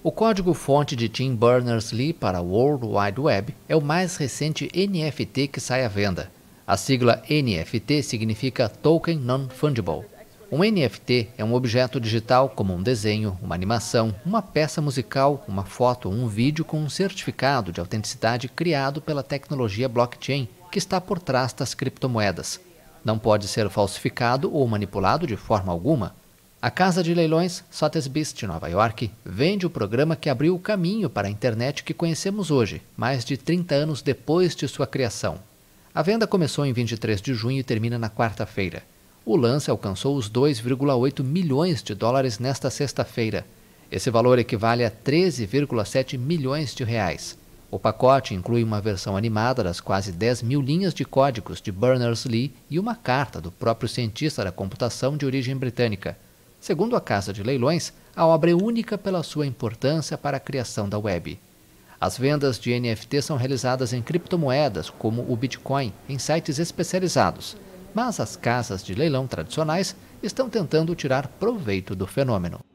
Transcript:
O código-fonte de Tim Berners-Lee para o World Wide Web é o mais recente NFT que sai à venda. A sigla NFT significa Token Non-Fungible. Um NFT é um objeto digital como um desenho, uma animação, uma peça musical, uma foto ou um vídeo com um certificado de autenticidade criado pela tecnologia blockchain que está por trás das criptomoedas. Não pode ser falsificado ou manipulado de forma alguma. A casa de leilões Sotheby's de Nova York vende o programa que abriu o caminho para a internet que conhecemos hoje, mais de 30 anos depois de sua criação. A venda começou em 23 de junho e termina na quarta-feira. O lance alcançou os 2,8 milhões de dólares nesta sexta-feira. Esse valor equivale a 13,7 milhões de reais. O pacote inclui uma versão animada das quase 10 mil linhas de códigos de Berners-Lee e uma carta do próprio cientista da computação de origem britânica. Segundo a casa de leilões, a obra é única pela sua importância para a criação da web. As vendas de NFT são realizadas em criptomoedas, como o Bitcoin, em sites especializados, mas as casas de leilão tradicionais estão tentando tirar proveito do fenômeno.